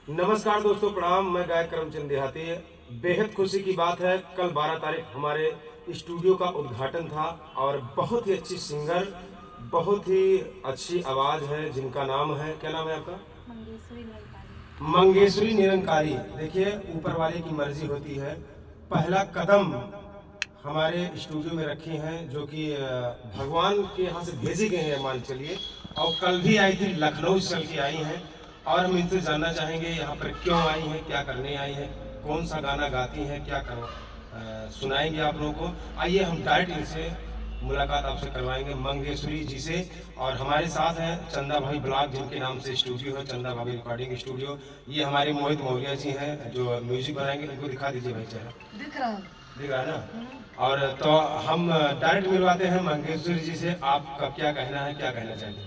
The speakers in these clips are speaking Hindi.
नमस्कार दोस्तों, प्रणाम। मैं गायक करमचंद देहाती। बेहद खुशी की बात है, कल 12 तारीख हमारे स्टूडियो का उद्घाटन था और बहुत ही अच्छी सिंगर, बहुत ही अच्छी आवाज़ है, जिनका नाम है, क्या नाम है आपका? मंगेशवरी निरंकारी। मंगेशवरी निरंकारी। देखिए, ऊपर वाले की मर्जी होती है। पहला कदम हमारे स्टूडियो में रखी हैं, जो कि भगवान के यहाँ से भेजी गई हैं, मान चलिए। और कल भी आई थी, लखनऊ से चल के आई हैं। और हम इनसे जानना चाहेंगे यहाँ पर क्यों आई हैं, क्या करने आई हैं, कौन सा गाना गाती हैं, क्या सुनाएंगे आप लोगों को। आइए हम डायरेक्ट इनसे मुलाकात आपसे करवाएंगे, मंगेशवरी जी से। और हमारे साथ हैं चंदा भाभी ब्लॉग, जिनके नाम से स्टूडियो है, चंदा भाभी रिकॉर्डिंग स्टूडियो। ये हमारे मोहित मौर्य जी हैं, जो म्यूजिक बनाएंगे। इनको दिखा दीजिए भाई, चेहरा दिख रहा है ना। और तो हम डायरेक्ट मिलवाते हैं मंगेशवरी जी से। आपका क्या कहना है, क्या कहना चाहते हैं?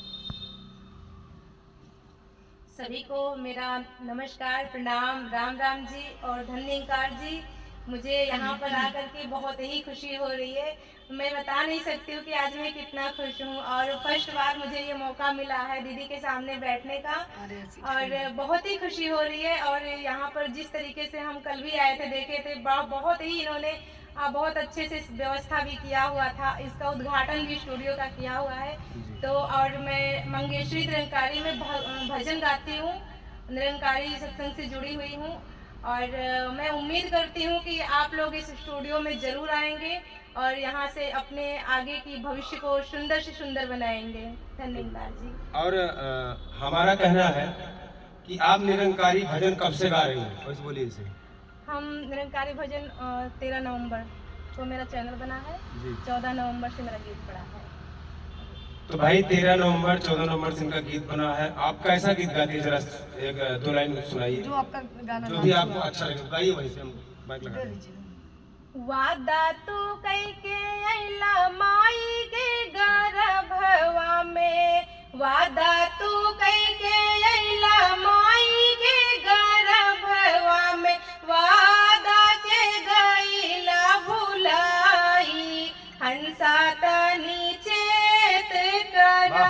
सभी को मेरा नमस्कार, प्रणाम, राम राम जी और धन्यकार जी। मुझे यहाँ पर आकर के बहुत ही खुशी हो रही है। मैं बता नहीं सकती हूँ कि आज मैं कितना खुश हूँ। और फर्स्ट बार मुझे ये मौका मिला है दीदी के सामने बैठने का, और बहुत ही खुशी हो रही है। और यहाँ पर जिस तरीके से हम कल भी आए थे, देखे थे, बहुत ही इन्होंने बहुत अच्छे से व्यवस्था भी किया हुआ था। इसका उद्घाटन भी स्टूडियो का किया हुआ है। तो और मैं मंगेशवरी निरंकारी में भजन गाती हूँ, निरंकारी सत्संग से जुड़ी हुई हूँ। और मैं उम्मीद करती हूँ कि आप लोग इस स्टूडियो में ज़रूर आएंगे और यहाँ से अपने आगे की भविष्य को सुंदर से सुंदर बनाएंगे। धन्यवाद जी। और हमारा कहना है कि आप निरंकारी भजन कब से गा रही हैं, बस बोलिए इसे। हम निरंकारी भजन 13 नवंबर को मेरा चैनल बना है, 14 नवंबर से मेरा गीत पड़ा है। तो भाई 13 नवंबर 14 नवंबर से इनका गीत बना है। आप कैसा गीत गाती है, जरा एक दो लाइन सुनाइए, जो आपका गाना जो भी आपको अच्छा लगे गाइए। वहीं से हम माइक लगा देंगे। वादा तू कई के अइला माई के गर्भवा में, वादा तू कई के अइला माई के गर्भवा में, वादा के गइला भुलाई, हंसा तनी चेत करा,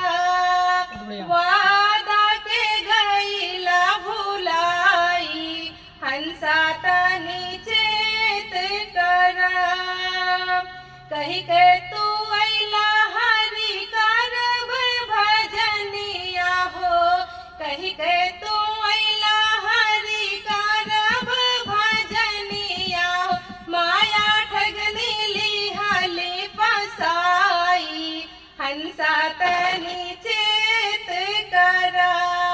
वादा के गइला भुलाई, हंसा तनी चेत करा, कही के तू अइला हरि करब भजनिया हो, कही के तू अइला हरि करब भजनिया हो, माया ठगनी लिहाली फसाई, हंसा तनी चेत करा।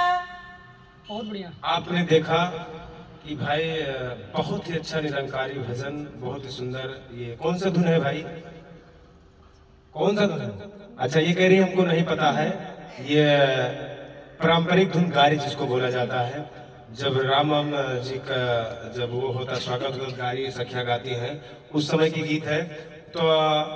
बहुत बढ़िया। आपने देखा कि भाई बहुत ही अच्छा निरंकारी भजन, बहुत ही सुंदर। ये कौन सा धुन है भाई, कौन सा धुन है? अच्छा, ये कह रही हमको नहीं पता है। ये पारंपरिक धुन गारी जिसको बोला जाता है। जब राम जी का जब वो होता स्वागत होता, गारी सखिया गाती हैं, उस समय की गीत है। तो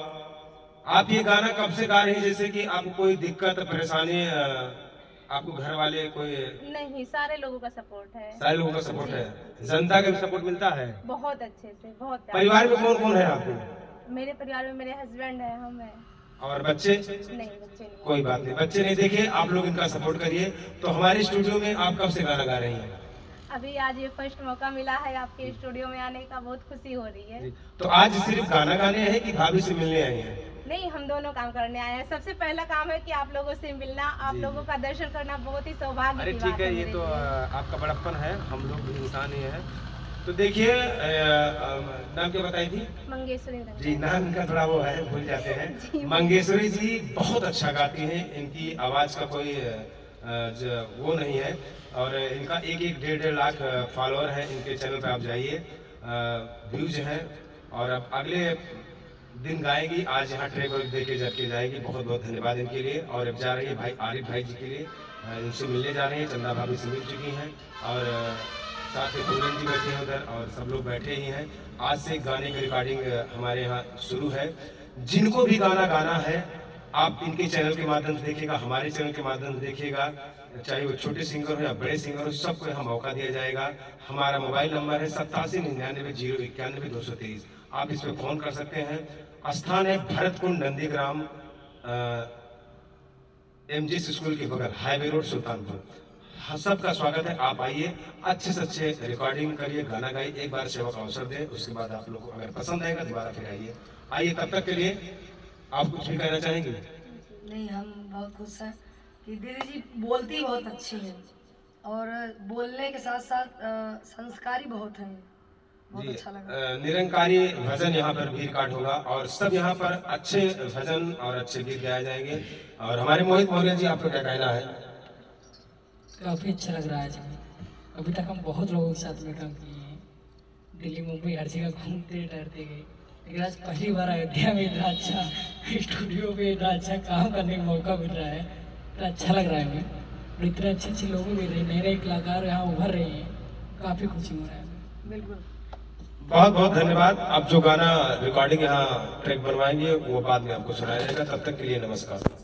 आप ये गाना कब से गा रही हैं? जैसे कि आपको कोई दिक्कत परेशानी, आपको घर वाले कोई? नहीं, सारे लोगों का सपोर्ट है। सारे लोगों का सपोर्ट है, जनता का भी सपोर्ट मिलता है। बहुत अच्छे से, बहुत। परिवार में कौन कौन है आपके? मेरे परिवार में मेरे हस्बैंड है, हम हैं। और बच्चे? नहीं, बच्चे नहीं। कोई बात नहीं, बच्चे नहीं। देखिए, आप लोग इनका सपोर्ट करिए। तो हमारे स्टूडियो में आप कब से गाना गा रही हैं? अभी आज ये फर्स्ट मौका मिला है आपके स्टूडियो में आने का, बहुत खुशी हो रही है। तो आज सिर्फ गाना गाने हैं कि भाभी से मिलने आए हैं? नहीं, हम दोनों काम करने आए हैं। सबसे पहला काम है कि आप लोगों से मिलना, आप लोगों का दर्शन करना बहुत ही सौभाग्य अरे की ठीक बात है, ये मेरे तो लिए। आपका बड़प्पन है, हम लोग भी इंसान ही हैं। तो देखिए, नाम क्या बताई थी? मंगेशवरी जी, नाम का थोड़ा वो है, भूल जाते हैं। मंगेशवरी जी बहुत अच्छा गाती हैं, इनकी आवाज़ का कोई वो नहीं है। और इनका एक एक 1.5 लाख फॉलोअर हैं इनके चैनल पे, आप जाइए, व्यूज हैं। और अब अगले दिन गाएंगी, आज यहाँ ट्रैक दे के जाके जाएगी। बहुत बहुत धन्यवाद इनके लिए। और अब जा रही है भाई आरिफ भाई जी के लिए, इनसे मिलने जा रहे हैं। चंदा भाभी से मिल चुकी हैं, और साथ में पूरन जी बैठे हैं उधर, और सब लोग बैठे ही हैं। आज से गाने की रिकॉर्डिंग हमारे यहाँ शुरू है। जिनको भी गाना गाना है, आप इनके चैनल के माध्यम से देखिएगा, हमारे चैनल के माध्यम से देखिएगा, चाहे वो छोटे सिंगर हो या बड़े सिंगर हो, सबको यहाँ मौका दिया जाएगा। हमारा मोबाइल नंबर है 8799 आप इस पर फोन कर सकते हैं। स्थान है भरतकुंड नंदीग्राम, एमजीएस स्कूल के बगल, हाईवे रोड सुल्तानपुर। हाँ, सबका स्वागत है। आप आइए, अच्छे से अच्छे रिकॉर्डिंग करिए, गाना गाइए, एक बार सेवा का अवसर दें, उसके बाद आप लोग को अगर पसंद आएगा दोबारा फिर आइए। आइए, तब तक के लिए आप कुछ भी कहना चाहेंगे? नहीं, हम बहुत खुश हैं कि दीदी जी बोलती बहुत अच्छी हैं और बोलने के साथ साथ संस्कारी बहुत हैं। बहुत जी, अच्छा लगा। निरंकारी भजन यहाँ पर भी रिकॉर्ड होगा और सब यहाँ पर अच्छे भजन और अच्छे गीत गाए जाएंगे। और हमारे मोहित मौर्य जी, आपको क्या कहना है? काफ़ी अच्छा लग रहा है जी। अभी तक हम बहुत लोगों के साथ में काम किए हैं, दिल्ली मुंबई हर जगह घूमते टहलते गए, लेकिन आज पहली बार अयोध्या में इतना अच्छा स्टूडियो में इतना अच्छा काम करने का मौका मिल रहा है। इतना अच्छा लग रहा है हमें और इतने अच्छे अच्छे लोग मिल रहे हैं, नए नए कलाकार यहाँ उभर रहे हैं। काफ़ी खुशी हो रहा है हमें। बिल्कुल। बहुत बहुत धन्यवाद। अब जो गाना रिकॉर्डिंग यहाँ ट्रैक बनवाएंगे वो बाद में आपको सुनाया जाएगा। तब तक के लिए नमस्कार।